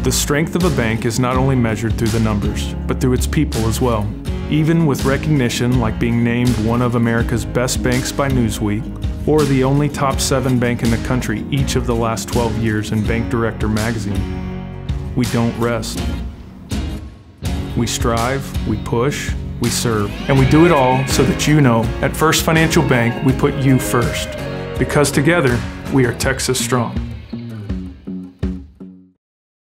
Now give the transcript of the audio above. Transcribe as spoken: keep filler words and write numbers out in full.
The strength of a bank is not only measured through the numbers, but through its people as well. Even with recognition like being named one of America's best banks by Newsweek, or the only top seven bank in the country each of the last twelve years in Bank Director magazine, we don't rest. We strive, we push, we serve, and we do it all so that you know, at First Financial Bank, we put you first. Because together, we are Texas strong.